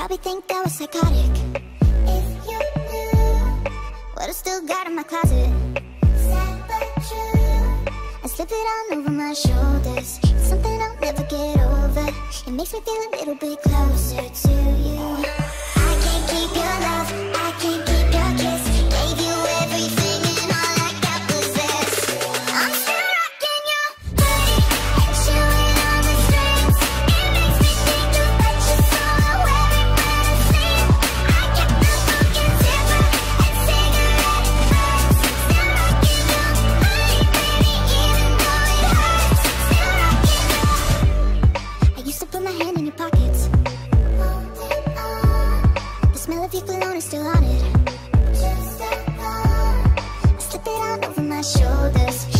probably think that was psychotic. If you knew what I still got in my closet, sad but true, I slip it on over my shoulders. It's something I'll never get over. It makes me feel a little bit closer to you. I can't keep your love, I can't keep your kiss. Gave you everything and all I got was this. I'm still rocking your hoodie and chewing on the strings. It makes me think about you, so I wear it when I sleep. I get the pumpkin zipper and cigarette burns. Still rocking your hoodie, baby, even though it hurts. Still rocking your. I used to put my hand in your pockets, holding on. The smell of your cologne is still on it. Just a thought. I slip it on over my shoulders.